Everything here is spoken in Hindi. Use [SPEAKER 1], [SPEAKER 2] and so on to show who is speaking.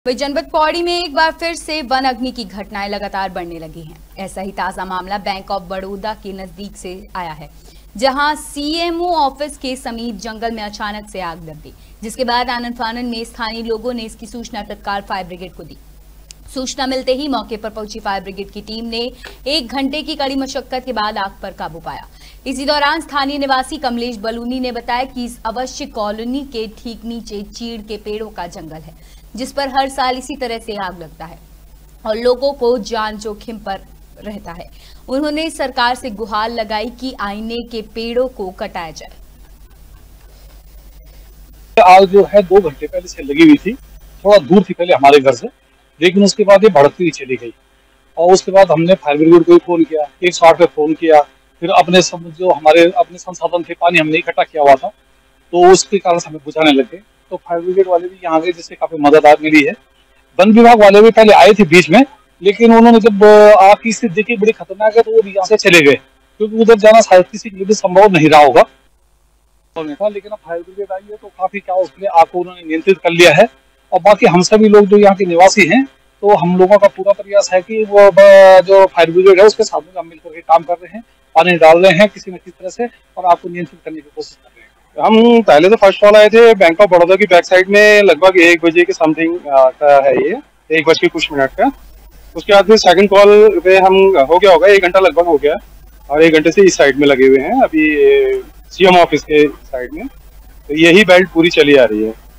[SPEAKER 1] वही जनपद पौड़ी में एक बार फिर से वन अग्नि की घटनाएं लगातार बढ़ने लगी हैं। ऐसा ही ताजा मामला बैंक ऑफ बड़ौदा के नजदीक से आया है, जहां सीएमओ ऑफिस के समीप जंगल में अचानक से आग लग गई, जिसके बाद आनन फानन में स्थानीय लोगों ने इसकी सूचना तत्काल फायर ब्रिगेड को दी। सूचना मिलते ही मौके पर पहुंची फायर ब्रिगेड की टीम ने 1 घंटे की कड़ी मशक्कत के बाद आग पर काबू पाया। इसी दौरान स्थानीय निवासी कमलेश बलूनी ने बताया कि इस अवश्य कॉलोनी के ठीक नीचे चीड़ के पेड़ों का जंगल है, जिस पर हर साल इसी तरह से आग लगता है और लोगों को जान जोखिम पर रहता है। उन्होंने सरकार से गुहार लगाई कि आईने के पेड़ों को कटाया जाए।
[SPEAKER 2] आग जो है 2 घंटे पहले से लगी हुई थी, थोड़ा दूर थी पहले हमारे घर से, लेकिन उसके बाद ये भड़कती हुई चली गई और उसके बाद हमने फायर ब्रिगेड को फोन किया, 108 पे फोन किया, फिर अपने जो हमारे अपने संसाधन थे, पानी हमने इकट्ठा किया हुआ था, तो उसके कारण हमें बुझाने लगे। तो फायर ब्रिगेड वाले भी यहाँ के जिससे काफी मदद मिली है। वन विभाग वाले भी पहले आए थे बीच में, लेकिन उन्होंने जब आग की स्थिति देखी बड़ी खतरनाक है, तो वो यहाँ से चले गए, क्योंकि उधर जाना शायद किसी के लिए भी संभव नहीं रहा होगा। लेकिन अब फायर ब्रिगेड आई है तो काफी क्या उसके लिए आग को उन्होंने नियंत्रित कर लिया है। और बाकी हम सभी लोग जो यहाँ के निवासी हैं, तो हम लोगों का पूरा प्रयास है कि वो जो फायर ब्रिगेड है उसके साथ में हम मिलकर के काम कर रहे हैं, पानी डाल रहे हैं किसी न किसी तरह से, और आग को नियंत्रित करने की कोशिश कर रहे हैं।
[SPEAKER 3] हम पहले तो फर्स्ट कॉल आए थे बैंक ऑफ बड़ौदा की बैक साइड में, लगभग 1 बजे के समथिंग का है ये, 1 बज के कुछ मिनट का। उसके बाद फिर सेकंड कॉल पे हम हो गया होगा 1 घंटा लगभग हो गया, और 1 घंटे से इस साइड में लगे हुए हैं अभी सीएम ऑफिस के साइड में। तो यही बेल्ट पूरी चली आ रही है।